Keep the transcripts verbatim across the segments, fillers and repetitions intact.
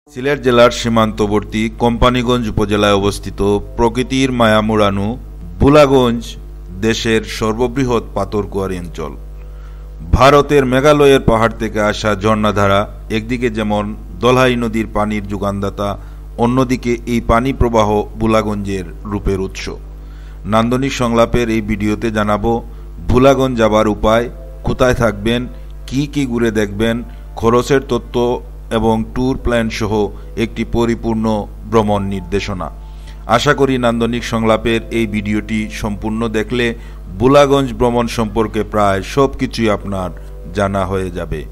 সিলেট জেলার সীমান্তবর্তী কোম্পানীগঞ্জ উপজেলায় অবস্থিত প্রকৃতির মায়ামুড়ানু বুলাগঞ্জ দেশের সর্ববৃহৎ পাথরকুয়ারি অঞ্চল। ভারতের মেঘালয়ের পাহাড় থেকে আসা ঝর্ণাধারা একদিকে যেমন দলহাই নদীর পানির যোগানদাতা, অন্যদিকে এই পানি প্রবাহ বুলাগঞ্জের রূপের উৎস। নান্দনিক সংলাপের এই ভিডিওতে জানাবো বুলাগঞ্জ যাবার উপায়, কোথায় থাকবেন, কি কি ঘুরে দেখবেন, খরচের তথ্য এবং ট্যুর প্ল্যান সহ একটি পরিপূর্ণ ভ্রমণ নির্দেশনা। আশা করি নান্দনিক সংলাপের এই ভিডিওটি সম্পূর্ণ দেখলে বুলাগঞ্জ ভ্রমণ সম্পর্কে প্রায় সব কিছুই আপনার জানা হয়ে যাবে।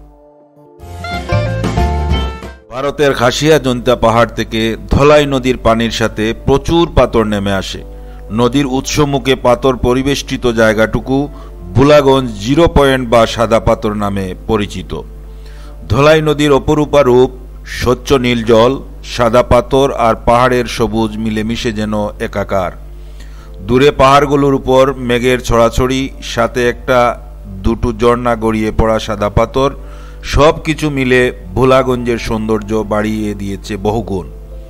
ভারতের খাসিয়া জৈন্তা পাহাড় থেকে ধলাই নদীর পানির সাথে প্রচুর পাথর নেমে আসে। নদীর উৎসমুখে পাথর পরিবেষ্টিত জায়গাটুকু বুলাগঞ্জ জিরো পয়েন্ট বা সাদা পাথর নামে পরিচিত। ধলাই নদীর অপরূপা রূপ, স্বচ্ছ নীল জল, সাদা পাথর আর পাহাড়ের সবুজ মিলেমিশে যেন একাকার। দূরে পাহাড়গুলোর উপর মেঘের ছড়াছড়ি, সাথে একটা দুটো ঝর্ণা গড়িয়ে পড়া সাদা পাথর, সব কিছু মিলে বুলাগঞ্জের সৌন্দর্য বাড়িয়ে দিয়েছে বহুগুণ।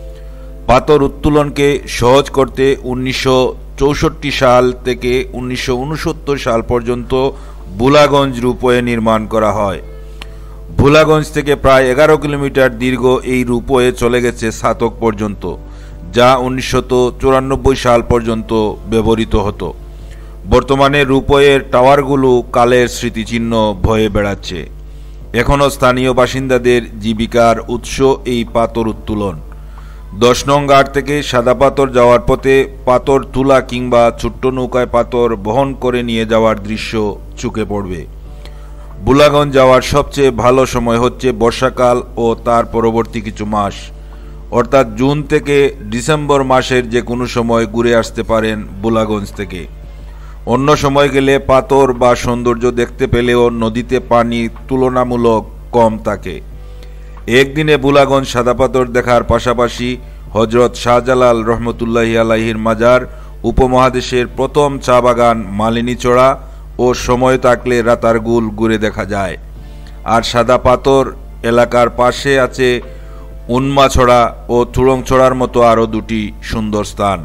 পাথর উত্তোলনকে সহজ করতে উনিশশো চৌষট্টি সাল থেকে উনিশশো উনসত্তর সাল পর্যন্ত বুলাগঞ্জ রূপওয়ে নির্মাণ করা হয়। বুলাগঞ্জ থেকে প্রায় এগারো কিলোমিটার দীর্ঘ এই রূপওয়ে চলে গেছে সাতক পর্যন্ত, যা উনিশশো চুরানব্বই সাল পর্যন্ত ব্যবহৃত হতো। বর্তমানে রূপওয়ের টাওয়ারগুলো কালের স্মৃতিচিহ্ন বয়ে বেড়াচ্ছে। এখনও স্থানীয় বাসিন্দাদের জীবিকার উৎস এই পাথর উত্তোলন। দশ নং ঘাট থেকে সাদা পাথর যাওয়ার পথে পাথর তুলা কিংবা ছোট্ট নৌকায় পাথর বহন করে নিয়ে যাওয়ার দৃশ্য চোখে পড়বে। বুলাগঞ্জ যাওয়ার সবচেয়ে ভালো সময় হচ্ছে বর্ষাকাল ও তার পরবর্তী কিছু মাস, অর্থাৎ জুন থেকে ডিসেম্বর মাসের যে কোনো সময় ঘুরে আসতে পারেন বুলাগঞ্জ থেকে। অন্য সময় গেলে পাথর বা সৌন্দর্য দেখতে পেলেও নদীতে পানি তুলনামূলক কম থাকে। একদিনে বুলাগঞ্জ সাদা পাথর দেখার পাশাপাশি হজরত শাহজালাল রহমতুল্লাহি আলাইহির মাজার, উপমহাদেশের প্রথম চা বাগান মালিনীচড়া ও সময় থাকলে রাতারগুল ঘুরে দেখা যায়। আর সাদা পাথর এলাকার পাশে আছে উন্মাছড়া ও থুড়ংছড়ার মতো আরও দুটি সুন্দর স্থান।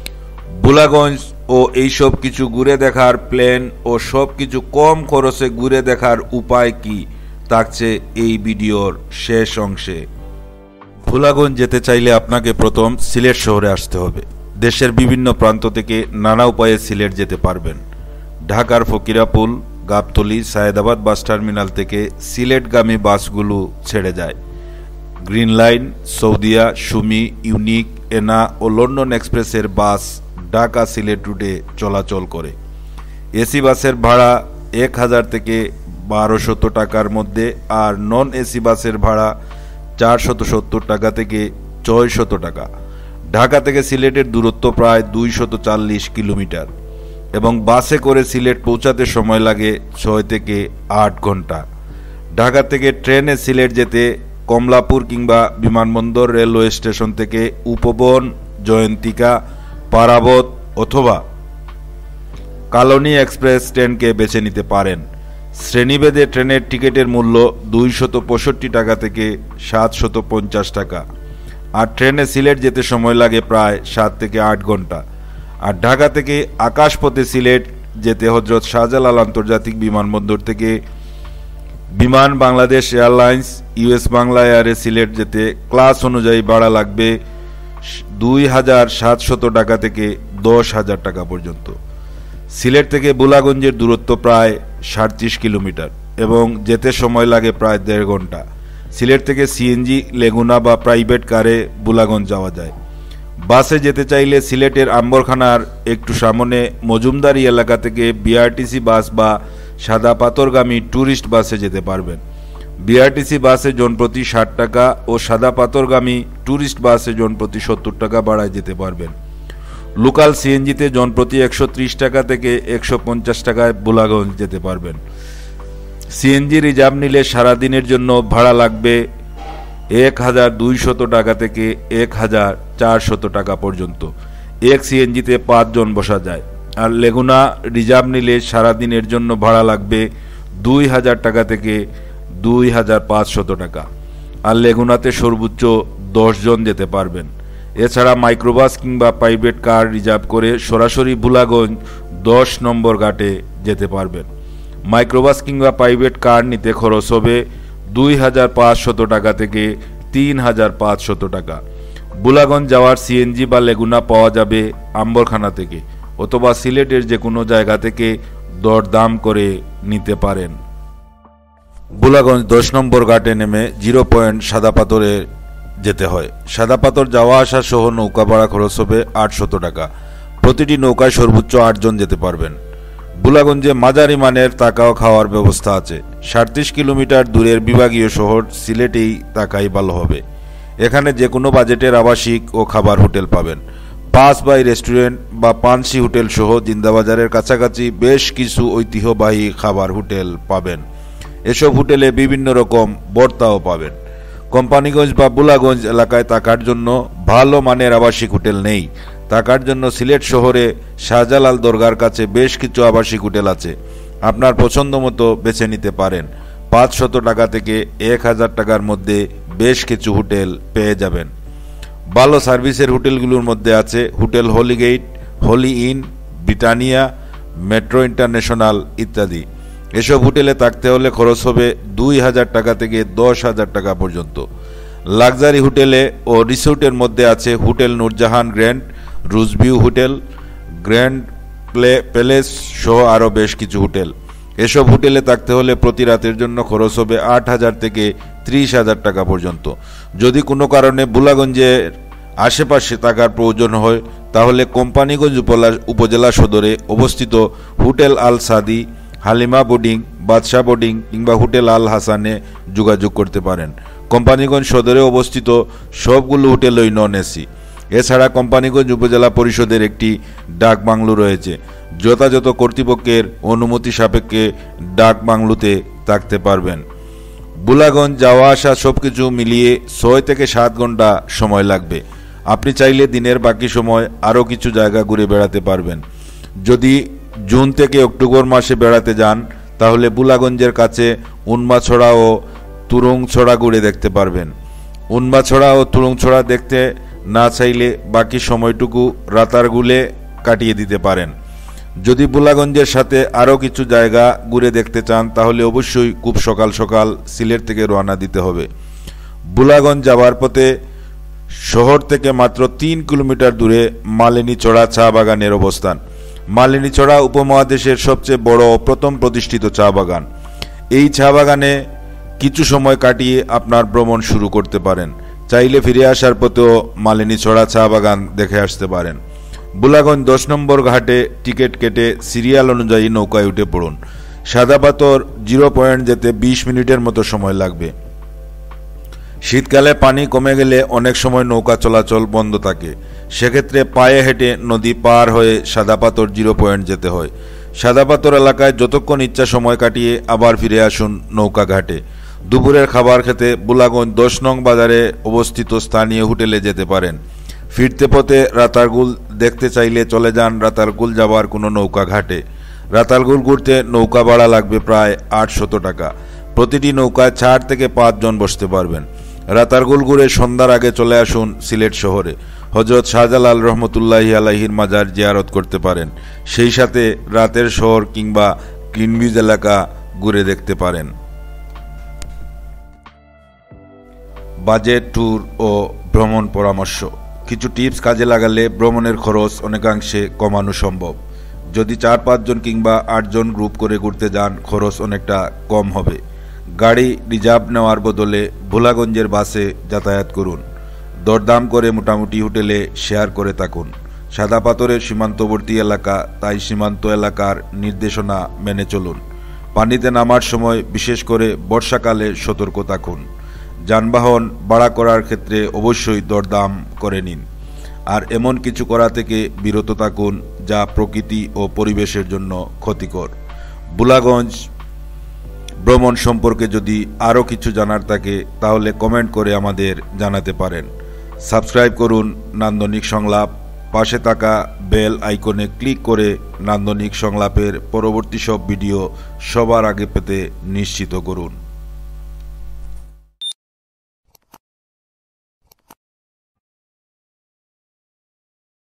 বুলাগঞ্জ ও এইসব কিছু ঘুরে দেখার প্ল্যান ও সব কিছু কম খরচে ঘুরে দেখার উপায় কি থাকছে এই ভিডিওর শেষ অংশে। বুলাগঞ্জ যেতে চাইলে আপনাকে প্রথম সিলেট শহরে আসতে হবে। দেশের বিভিন্ন প্রান্ত থেকে নানা উপায়ে সিলেট যেতে পারবেন। ঢাকার ফকিরাপুল, গাবতলী, সায়েদাবাদ বাস টার্মিনাল থেকে সিলেটগামী বাসগুলো ছেড়ে যায়। Green line, Saudia, Sumi, unique, Ena ও লন্ডন এক্সপ্রেসের বাস ঢাকা সিলেট রুটে চলাচল করে। এসি বাসের ভাড়া এক হাজার থেকে বারোশত টাকার মধ্যে, আর নন এসি বাসের ভাড়া চারশত সত্তর টাকা থেকে ছয়শত টাকা। ঢাকা থেকে সিলেটের দূরত্ব প্রায় দুইশত চল্লিশ কিলোমিটার এবং বাসে করে সিলেট পৌঁছাতে সময় লাগে ছয় থেকে আট ঘন্টা। ঢাকা থেকে ট্রেনে সিলেট যেতে কমলাপুর কিংবা বিমানবন্দর রেলওয়ে স্টেশন থেকে উপবন, জয়ন্তিকা, পারাবত অথবা কালনী এক্সপ্রেস ট্রেনকে বেছে নিতে পারেন। শ্রেণীভেদে ট্রেনের টিকিটের মূল্য দুইশত পঁয়ষট্টি টাকা থেকে সাতশত পঞ্চাশ টাকা। আর ট্রেনে সিলেট যেতে সময় লাগে প্রায় সাত থেকে আট ঘন্টা। আর ঢাকা থেকে আকাশপথে সিলেট যেতে হজরত শাহজালাল আন্তর্জাতিক বিমানবন্দর থেকে বিমান বাংলাদেশ এয়ারলাইন্স, ইউএস বাংলা এয়ারে সিলেট যেতে ক্লাস অনুযায়ী ভাড়া লাগবে দুই হাজার সাতশত টাকা থেকে দশ হাজার টাকা পর্যন্ত। সিলেট থেকে বুলাগঞ্জের দূরত্ব প্রায় সাঁত্রিশ কিলোমিটার এবং যেতে সময় লাগে প্রায় দেড় ঘন্টা। সিলেট থেকে সিএনজি, লেগুনা বা প্রাইভেট কারে বুলাগঞ্জ যাওয়া যায়। বাসে যেতে চাইলে সিলেটের আম্বরখানার একটু সামনে মজুমদারি এলাকা থেকে বিআরটিসি বাস বা সাদা পাথরগামী ট্যুরিস্ট বাসে যেতে পারবেন। বিআরটিসি বাসে জনপ্রতি ষাট টাকা ও সাদা পাথরগামী ট্যুরিস্ট বাসে জনপ্রতি সত্তর টাকা ভাড়ায় যেতে পারবেন। লোকাল সিএনজিতে জনপ্রতি একশো ত্রিশ টাকা থেকে একশো পঞ্চাশ টাকায় বুলাগঞ্জ যেতে পারবেন। সিএনজি রিজার্ভ নিলে সারাদিনের জন্য ভাড়া লাগবে এক হাজার দুইশত টাকা থেকে এক হাজার চারশত টাকা পর্যন্ত। এক সিএনজিতে পাঁচজন বসা যায়। আর লেগুনা রিজার্ভ নিলে সারাদিনের জন্য ভাড়া লাগবে দুই হাজার টাকা থেকে দুই হাজার পাঁচশত টাকা। আর লেগুনাতে সর্বোচ্চ দশ জন যেতে পারবেন। এছাড়া মাইক্রোবাস কিংবা প্রাইভেট কার রিজার্ভ করে সরাসরি ভোলাগঞ্জ দশ নম্বর ঘাটে যেতে পারবেন। মাইক্রোবাস কিংবা প্রাইভেট কার নিতে খরচ হবে দুই হাজার পাঁচশত টাকা থেকে তিন হাজার পাঁচশত টাকা। ভোলাগঞ্জ যাওয়ার সিএনজি বা লেগুনা পাওয়া যাবে আম্বরখানা থেকে অথবা সিলেটের যে কোনো জায়গা থেকে দরদাম করে নিতে পারেন। ভোলাগঞ্জ দশ নম্বর ঘাটে নেমে জিরো পয়েন্ট সাদা পাথরে যেতে হয়। সাদা পাথর যাওয়া আসা সহ নৌকা ভাড়া খরচ হবে আটশত টাকা। প্রতিটি নৌকায় সর্বোচ্চ আটজন যেতে পারবেন। ভোলাগঞ্জে মাঝারি মানের থাকা ও খাওয়ার ব্যবস্থা আছে। সাঁত্রিশ কিলোমিটার দূরের বিভাগীয় শহর সিলেটেই থাকাই ভালো হবে। এখানে যে কোনো বাজেটের আবাসিক ও খাবার হোটেল পাবেন। পাঁচ বাই রেস্টুরেন্ট বা পানসি হোটেল সহ জিন্দাবাজারের কাছাকাছি বেশ কিছু ঐতিহ্যবাহী খাবার হোটেল পাবেন। এসব হোটেলে বিভিন্ন রকম ভর্তাও পাবেন। কোম্পানিগঞ্জ বা ভোলাগঞ্জ এলাকায় থাকার জন্য ভালো মানের আবাসিক হোটেল নেই। থাকার জন্য সিলেট শহরে শাহজালাল দরগার কাছে বেশ কিছু আবাসিক হোটেল আছে। আপনার পছন্দ মতো বেছে নিতে পারেন। পাঁচশত টাকা থেকে এক হাজার টাকার মধ্যে বেশ কিছু হোটেল পেয়ে যাবেন। ভালো সার্ভিসের হোটেলগুলোর মধ্যে আছে hotel Holigate, Holy Inn, Britannia, Metro International ইত্যাদি। এসব হোটেলে থাকতে হলে খরচ হবে দুই হাজার টাকা থেকে দশ হাজার টাকা পর্যন্ত। লাক্সারি হোটেলে ও রিসোর্টের মধ্যে আছে hotel Noorjahan grand, Rose View hotel, grand play palace সহ আরও বেশ কিছু হোটেল। এসব হোটেলে থাকতে হলে প্রতি রাতের জন্য খরচ হবে আট হাজার থেকে ত্রিশ হাজার টাকা পর্যন্ত। যদি কোনো কারণে ভোলাগঞ্জের আশেপাশে থাকার প্রয়োজন হয় তাহলে কোম্পানিগঞ্জ উপজেলা সদরে অবস্থিত hotel Al Sadi, Halima boarding, Badshah boarding কিংবা হোটেল আল হাসানে যোগাযোগ করতে পারেন। কোম্পানিগঞ্জ সদরে অবস্থিত সবগুলো হোটেলই নন এসি। এছাড়া কোম্পানিগঞ্জ উপজেলা পরিষদের একটি ডাক বাংলো রয়েছে। যথাযথ কর্তৃপক্ষের অনুমতি সাপেক্ষে ডাক বাংলোতে থাকতে পারবেন। ভোলাগঞ্জ যাওয়া আসা সবকিছু মিলিয়ে ছয় থেকে সাত ঘন্টা সময় লাগবে। আপনি চাইলে দিনের বাকি সময় আরও কিছু জায়গা ঘুরে বেড়াতে পারবেন। যদি জুন থেকে অক্টোবর মাসে বেড়াতে যান তাহলে ভোলাগঞ্জের কাছে উন্মাছড়া ও তুরুংছড়া ঘুরে দেখতে পারবেন। উন্মাছড়া ও তুরুংছড়া দেখতে না চাইলে বাকি সময়টুকু রাতারগুলে কাটিয়ে দিতে পারেন। যদি ভোলাগঞ্জের সাথে আরও কিছু জায়গা ঘুরে দেখতে চান তাহলে অবশ্যই খুব সকাল সকাল সিলেট থেকে রওনা দিতে হবে। ভোলাগঞ্জ যাওয়ার পথে শহর থেকে মাত্র তিন কিলোমিটার দূরে মালিনীছড়া চা বাগানের অবস্থান। মালিনীছড়া উপমহাদেশের সবচেয়ে বড় ও প্রথম প্রতিষ্ঠিত চা বাগান। এই চা বাগানে কিছু সময় কাটিয়ে আপনার ভ্রমণ শুরু করতে পারেন। চাইলে ফিরে আসার পথেও মালিনীছড়া চা বাগান দেখে আসতে পারেন। ভোলাগঞ্জ দশ নম্বর ঘাটে টিকিট কেটে সিরিয়াল অনুযায়ী নৌকায় উঠে পড়ুন। সাদা পাথর জিরো পয়েন্ট যেতে বিশ মিনিটের মতো সময় লাগবে। শীতকালে পানি কমে গেলে অনেক সময় নৌকা চলাচল বন্ধ থাকে। সেক্ষেত্রে পায়ে হেঁটে নদী পার হয়ে সাদা পাথর জিরো পয়েন্ট যেতে হয়। সাদা পাথর এলাকায় যতক্ষণ ইচ্ছা সময় কাটিয়ে আবার ফিরে আসুন নৌকা ঘাটে। দুপুরের খাবার খেতে ভোলাগঞ্জ দশ নং বাজারে অবস্থিত স্থানীয় হোটেলে যেতে পারেন। ফিরতে পথে রাতারগুল দেখতে চাইলে চলে যান রাতারগুল যাওয়ার কোনো নৌকা ঘাটে। রাতারগুল ঘুরতে নৌকা ভাড়া লাগবে প্রায় আটশত টাকা। প্রতিটি নৌকায় চার থেকে পাঁচজন বসতে পারবেন। রাতারগুল ঘুরে সন্ধ্যার আগে চলে আসুন সিলেট শহরে। হজরত শাহজালাল রহমতুল্লাহি আলাইহির মাজার জিয়ারত করতে পারেন। সেই সাথে রাতের শহর কিংবা গ্রিনভিউ এলাকা ঘুরে দেখতে পারেন। বাজেট ট্যুর ও ভ্রমণ পরামর্শ। কিছু টিপস কাজে লাগালে ভ্রমণের খরচ অনেকাংশে কমানো সম্ভব। যদি চার পাঁচজন কিংবা আটজন গ্রুপ করে ঘুরতে যান খরচ অনেকটা কম হবে। গাড়ি রিজার্ভ নেওয়ার বদলে ভোলাগঞ্জের বাসে যাতায়াত করুন। দরদাম করে মোটামুটি হোটেলে শেয়ার করে থাকুন। সাদা পাথরের সীমান্তবর্তী এলাকা, তাই সীমান্ত এলাকার নির্দেশনা মেনে চলুন। পানিতে নামার সময় বিশেষ করে বর্ষাকালে সতর্ক থাকুন। যানবাহন ভাড়া করার ক্ষেত্রে অবশ্যই দরদাম করে নিন। আর এমন কিছু করা থেকে বিরত থাকুন যা প্রকৃতি ও পরিবেশের জন্য ক্ষতিকর। ভোলাগঞ্জ ভ্রমণ সম্পর্কে যদি আরও কিছু জানার থাকে তাহলে কমেন্ট করে আমাদের জানাতে পারেন। সাবস্ক্রাইব করুন নান্দনিক সংলাপ। পাশে থাকা বেল আইকনে ক্লিক করে নান্দনিক সংলাপের পরবর্তী সব ভিডিও সবার আগে পেতে নিশ্চিত করুন।